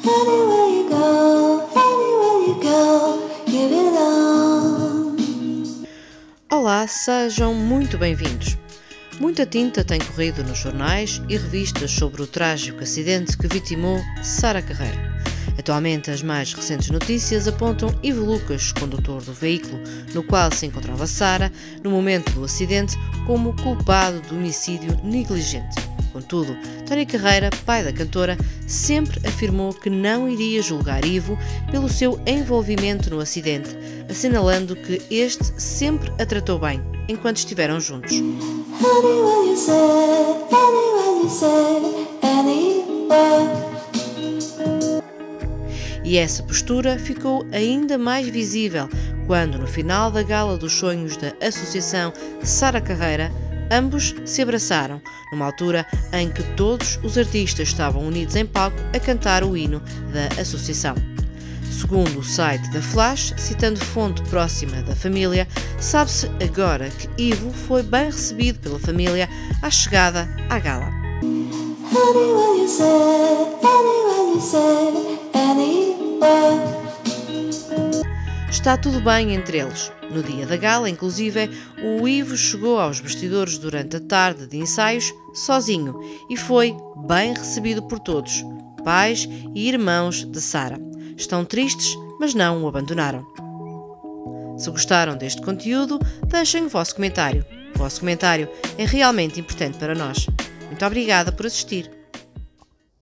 Anywhere you go, you belong. Olá, sejam muito bem-vindos. Muita tinta tem corrido nos jornais e revistas sobre o trágico acidente que vitimou Sara Carreira. Atualmente, as mais recentes notícias apontam Ivo Lucas, condutor do veículo no qual se encontrava Sara no momento do acidente, como culpado de homicídio negligente. Contudo, Tony Carreira, pai da cantora, sempre afirmou que não iria julgar Ivo pelo seu envolvimento no acidente, assinalando que este sempre a tratou bem enquanto estiveram juntos. Anywhere you say, anywhere. E essa postura ficou ainda mais visível quando, no final da Gala dos Sonhos da Associação Sara Carreira, ambos se abraçaram, numa altura em que todos os artistas estavam unidos em palco a cantar o hino da associação. Segundo o site da Flash, citando fonte próxima da família, sabe-se agora que Ivo foi bem recebido pela família à chegada à gala. Anywhere you say, anywhere. Está tudo bem entre eles. No dia da gala, inclusive, o Ivo chegou aos bastidores durante a tarde de ensaios sozinho e foi bem recebido por todos, pais e irmãos de Sara. Estão tristes, mas não o abandonaram. Se gostaram deste conteúdo, deixem o vosso comentário. O vosso comentário é realmente importante para nós. Muito obrigada por assistir.